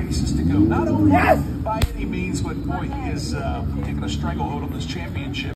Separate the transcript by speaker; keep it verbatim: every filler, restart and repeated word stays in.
Speaker 1: races to go. Not only
Speaker 2: Yes!
Speaker 1: by any means, but boy, he is uh, taking a stranglehold on this championship.